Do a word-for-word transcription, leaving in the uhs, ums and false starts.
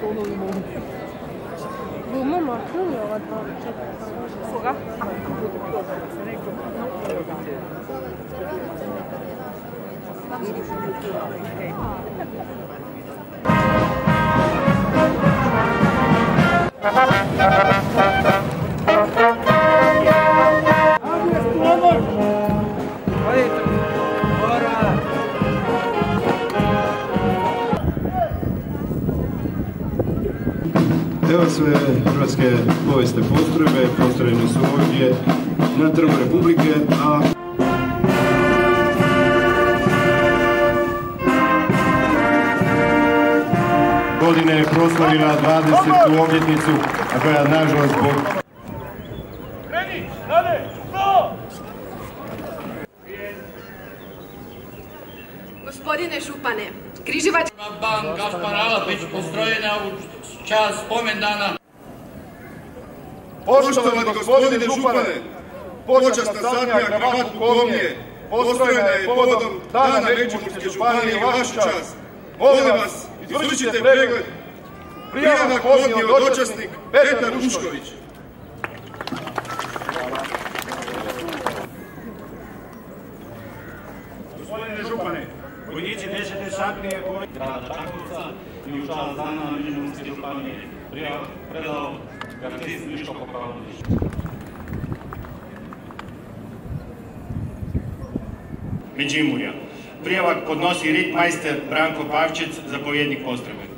Bumo maknuli ova dva četiri. Koga? Evo sve hrvatske povijesne postrojbe, postrojene su ovdje na Trgu Republike, a godine je proslavila dvadesetu obljetnicu, a koja nažalost zbog... Redi, rade, sto! Gospodine župane, Križevac... Ban Gašpar Alapić postrojena u čast spomendana. Poštovani gospodine župane, počasna satnija kravat pukovnije, postrojena je povodom Dana Međimurske županije u vašu čast. Molim vas, izvršite pregled. Prijava podnio dočasnik Petar Rušković. Gospodine župane, vojnici desete satnije grada Žganca i u čast Dana Međimurske županije predao gardist Viško Popravljić. Međimurja. Prijavak podnosi ritmajster Branko Pavčec, zapovjednik postrojbe.